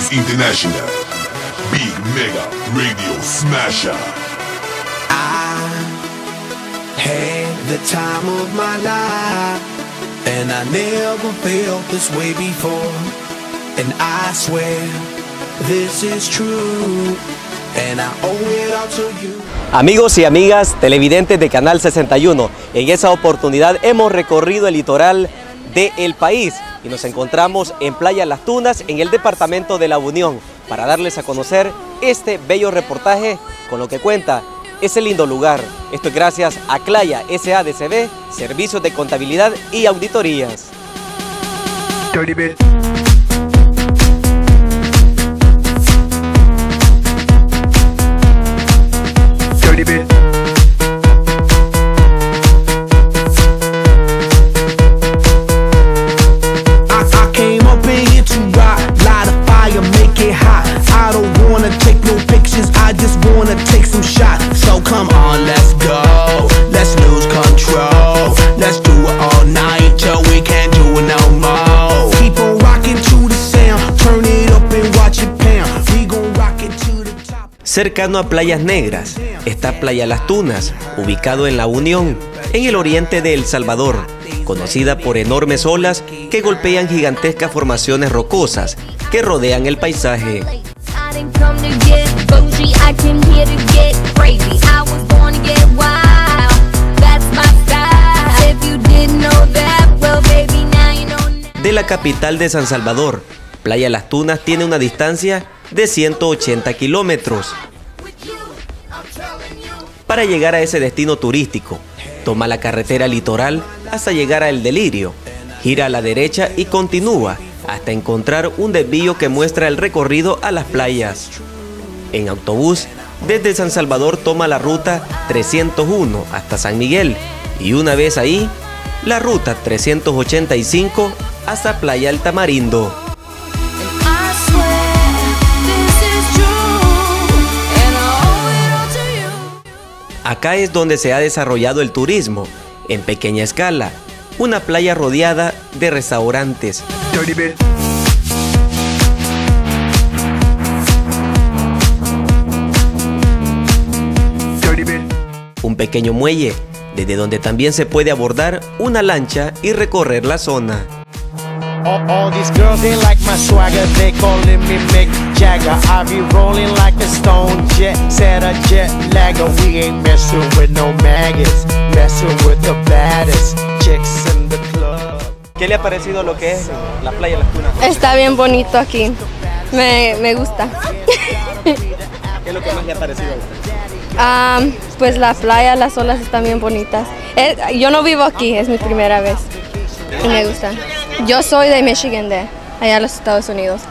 International, Big Mega Radio Smasher. I had the time of my life, and I never felt this way before. And I swear this is true, and I owe it all to you. Amigos y amigas televidentes de Canal 61, en esa oportunidad hemos recorrido el litoral del país y nos encontramos en Playa Las Tunas, en el departamento de La Unión, para darles a conocer este bello reportaje con lo que cuenta ese lindo lugar. Esto es gracias a Claya SADCB, servicios de contabilidad y auditorías. Dirty bit. Dirty bit. I came up in here to rock, light a fire, make it hot. I don't wanna take no pictures, I just wanna take some shots. So come on, let's go, let's lose control. Let's do it all night till we can't do it no more. Keep on rocking to the sound, turn it up and watch it pound. We gon' rock it to the top. Cercano a Playas Negras está Playa Las Tunas, ubicado en La Unión, en el oriente de El Salvador, conocida por enormes olas que golpean gigantescas formaciones rocosas que rodean el paisaje. De la capital de San Salvador, Playa Las Tunas tiene una distancia de 180 kilómetros. Para llegar a ese destino turístico, toma la carretera litoral hasta llegar a El Delirio, gira a la derecha y continúa hasta encontrar un desvío que muestra el recorrido a las playas. En autobús, desde San Salvador toma la ruta 301 hasta San Miguel y una vez ahí, la ruta 385 hasta Playa El Tamarindo. Acá es donde se ha desarrollado el turismo, en pequeña escala, una playa rodeada de restaurantes. Dirty bit. Dirty bit. Un pequeño muelle, desde donde también se puede abordar una lancha y recorrer la zona. All these girls, they like my swagger, they calling me Mick Jagger. I be rolling like a stone jet, set a jet lagger. We ain't messing with no maggots, messing with the baddest chicks in the club. ¿Qué le ha parecido lo que es la Playa Las Tunas? Está bien bonito aquí, me gusta. ¿Qué es lo que más le ha parecido a usted? Pues la playa, las olas están bien bonitas. Yo no vivo aquí, es mi primera vez y me gusta. Yo soy de Michigan, de allá en los Estados Unidos.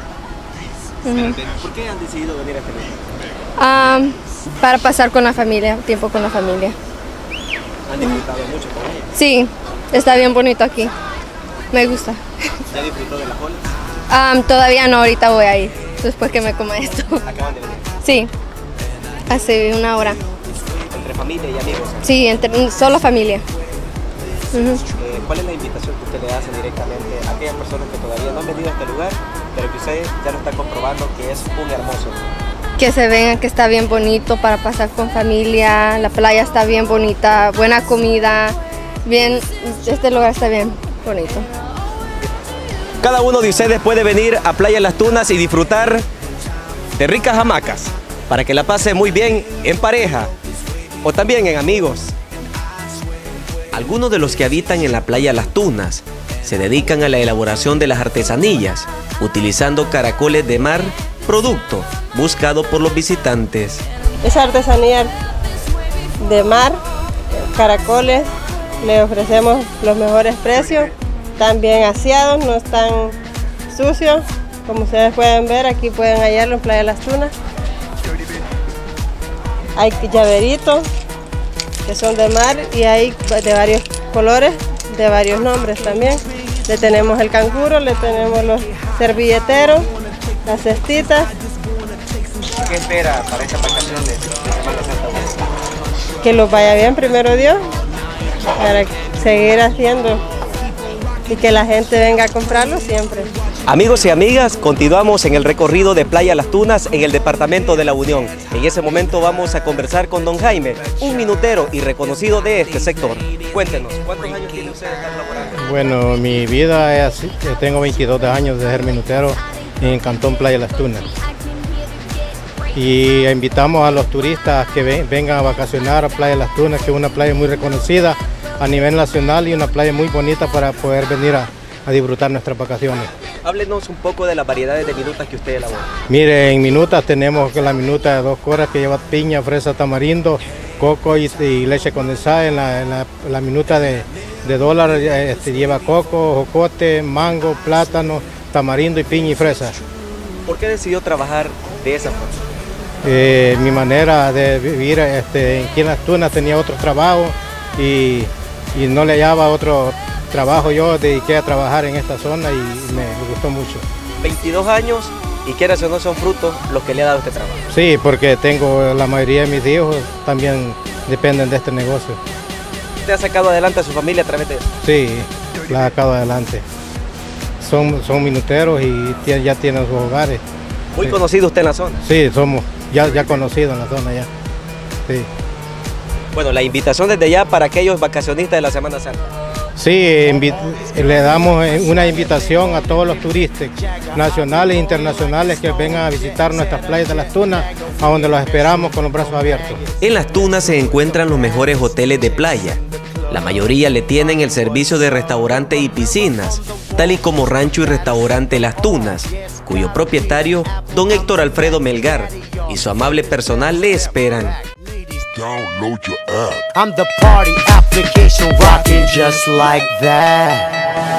¿Por qué han decidido venir a este lugar? Para pasar con la familia, tiempo con la familia. ¿Han disfrutado mucho con ella? Sí, está bien bonito aquí. Me gusta. ¿Ya disfrutó de las olas? Todavía no, ahorita voy a ir, después que me coma esto. ¿Acaban de venir? Sí, hace una hora. ¿Entre familia y amigos? Sí, solo familia. ¿Cuál es la invitación que usted le hace directamente a aquellas personas que todavía no han venido a este lugar, pero que usted ya lo está comprobando que es un hermoso lugar? Que se vengan, que está bien bonito para pasar con familia, la playa está bien bonita, buena comida, bien, este lugar está bien bonito. Cada uno de ustedes puede venir a Playa Las Tunas y disfrutar de ricas hamacas, para que la pase muy bien en pareja o también en amigos. Algunos de los que habitan en la Playa Las Tunas se dedican a la elaboración de las artesanías, utilizando caracoles de mar, producto buscado por los visitantes. Esa artesanía de mar, caracoles, le ofrecemos los mejores precios, están bien aseados, no están sucios, como ustedes pueden ver, aquí pueden hallarlo en Playa Las Tunas. Hay llaveritos que son de mar y hay de varios colores, de varios nombres también. Le tenemos el canguro, le tenemos los servilleteros, las cestitas. ¿Qué espera para estas vacaciones de Semana Santa? Que los vaya bien, primero Dios, para seguir haciendo y que la gente venga a comprarlo siempre. Amigos y amigas, continuamos en el recorrido de Playa Las Tunas en el departamento de La Unión. En ese momento vamos a conversar con don Jaime, un minutero y reconocido de este sector. Cuéntenos, ¿cuántos años tiene usted de estar laborando? Bueno, mi vida es así, tengo 22 años de ser minutero en Cantón Playa Las Tunas. Y invitamos a los turistas que vengan a vacacionar a Playa Las Tunas, que es una playa muy reconocida a nivel nacional y una playa muy bonita para poder venir a disfrutar nuestras vacaciones. Háblenos un poco de las variedades de minutas que usted elabora. Mire, en minutas tenemos la minuta de 2 horas que lleva piña, fresa, tamarindo, coco y leche condensada. En la minuta de dólar lleva coco, jocote, mango, plátano, tamarindo y piña y fresa. ¿Por qué decidió trabajar de esa forma? Mi manera de vivir aquí en Las Tunas tenía otro trabajo y no le hallaba otro trabajo. Yo dediqué a trabajar en esta zona y me gustó mucho. 22 años y quieras o no son frutos los que le ha dado este trabajo. Sí, porque tengo la mayoría de mis hijos también dependen de este negocio. ¿Usted ha sacado adelante a su familia a través de eso? Sí, la he sacado adelante. Son minuteros y ya tienen sus hogares. Muy conocido usted en la zona. Sí, somos ya conocidos en la zona ya. Sí. Bueno, la invitación desde ya para aquellos vacacionistas de la Semana Santa. Sí, le damos una invitación a todos los turistas nacionales e internacionales que vengan a visitar nuestras playas de Las Tunas, a donde los esperamos con los brazos abiertos. En Las Tunas se encuentran los mejores hoteles de playa. La mayoría le tienen el servicio de restaurante y piscinas, tal y como Rancho y Restaurante Las Tunas, cuyo propietario, don Héctor Alfredo Melgar, y su amable personal le esperan. Download your app. I'm the party application rocking just like that.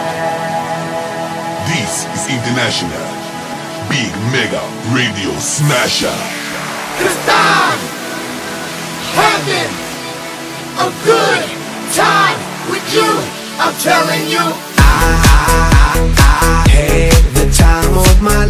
This is International Big Mega Radio Smasher. It's time having a good time with you. I'm telling you, I had the time of my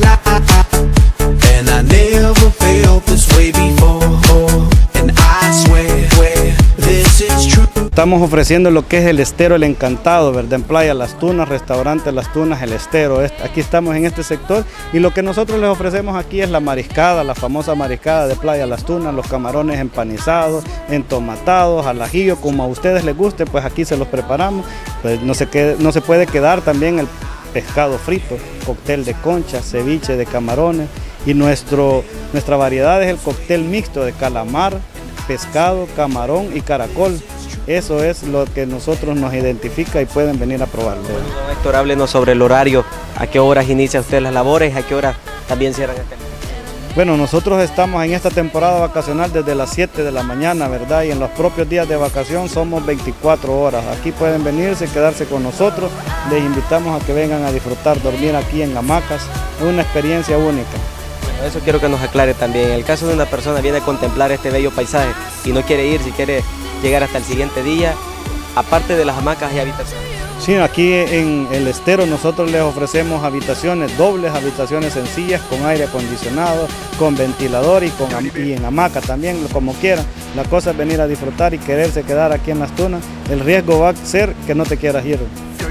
life, and I never felt this way before. And I swear this is true. Estamos ofreciendo lo que es el Estero El Encantado, ¿verdad? En Playa Las Tunas, Restaurante Las Tunas, El Estero. Aquí estamos en este sector y lo que nosotros les ofrecemos aquí es la mariscada, la famosa mariscada de Playa Las Tunas, los camarones empanizados, entomatados, al ajillo, como a ustedes les guste, pues aquí se los preparamos. Pues no se puede quedar también el pescado frito, cóctel de concha, ceviche de camarones y nuestra variedad es el cóctel mixto de calamar, pescado, camarón y caracol. Eso es lo que nosotros nos identifica y pueden venir a probarlo. Bueno, don Héctor, háblenos sobre el horario. ¿A qué horas inicia usted las labores? ¿A qué horas también cierran el templo? Bueno, nosotros estamos en esta temporada vacacional desde las 7 de la mañana, ¿verdad? Y en los propios días de vacación somos 24 horas. Aquí pueden venirse, quedarse con nosotros. Les invitamos a que vengan a disfrutar, dormir aquí en hamacas. Es una experiencia única. Bueno, eso quiero que nos aclare también. En el caso de una persona que viene a contemplar este bello paisaje y no quiere ir, si quiere llegar hasta el siguiente día, aparte de las hamacas y habitaciones. Sí, aquí en El Estero nosotros les ofrecemos habitaciones dobles, habitaciones sencillas, con aire acondicionado, con ventilador y en hamaca también, como quieran. La cosa es venir a disfrutar y quererse quedar aquí en Las Tunas. El riesgo va a ser que no te quieras ir.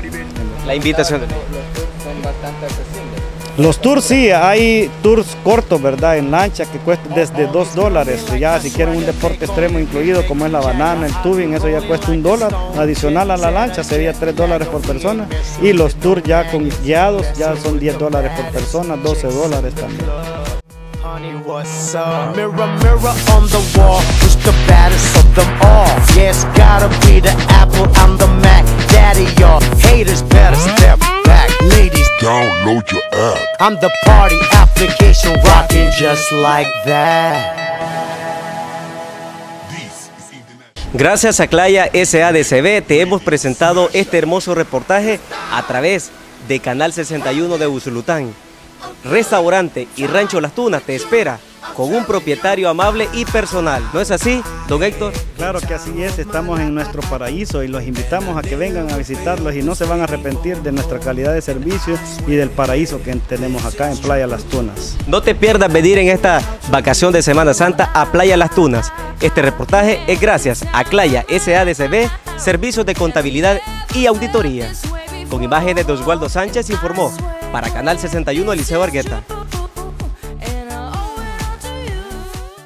La invitación. Son bastante accesibles. Los tours sí, hay tours cortos, ¿verdad? En lancha que cuestan desde $2. Ya si quieren un deporte extremo incluido como es la banana, el tubing, eso ya cuesta $1. Adicional a la lancha sería $3 por persona. Y los tours ya con guiados ya son $10 por persona, $12 también. Honey, what's up? Mirror, mirror on the wall, who's the baddest of them all? Yeah, it's gotta be the Apple, I'm the Mac. Daddy, y'all haters better step back. Ladies, Download your app. I'm the party application rocking just like that. This is International. Gracias a Claya SADCB te hemos presentado este hermoso reportaje a través de Canal 61 de Usulután. Restaurante y Rancho Las Tunas te espera con un propietario amable y personal. ¿No es así, don Héctor? Claro que así es, estamos en nuestro paraíso y los invitamos a que vengan a visitarlos y no se van a arrepentir de nuestra calidad de servicio y del paraíso que tenemos acá en Playa Las Tunas. No te pierdas venir en esta vacación de Semana Santa a Playa Las Tunas. Este reportaje es gracias a Claya SADCB, Servicios de Contabilidad y Auditoría. Con imágenes de Oswaldo Sánchez informó para Canal 61 Eliseo Argueta.